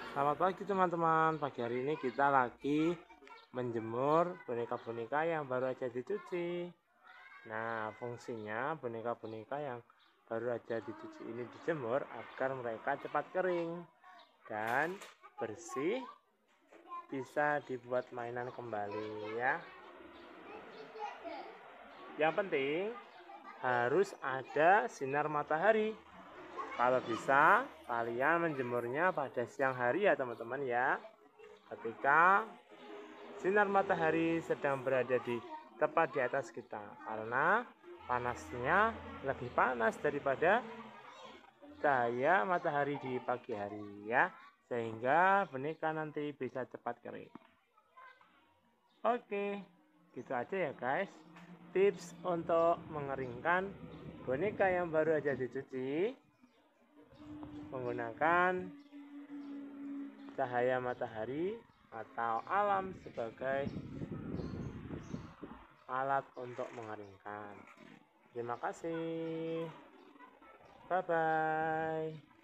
Selamat pagi teman-teman. Pagi hari ini kita lagi menjemur boneka-boneka yang baru aja dicuci. Nah, fungsinya boneka-boneka yang baru aja dicuci ini dijemur agar mereka cepat kering dan bersih, bisa dibuat mainan kembali ya. Yang penting harus ada sinar matahari. Kalau bisa, kalian menjemurnya pada siang hari ya teman-teman ya. Ketika sinar matahari sedang berada tepat di atas kita, karena panasnya lebih panas daripada cahaya matahari di pagi hari ya, sehingga boneka nanti bisa cepat kering. Oke, gitu aja ya guys, tips untuk mengeringkan boneka yang baru aja dicuci menggunakan cahaya matahari atau alam sebagai alat untuk mengeringkan. Terima kasih. Bye bye.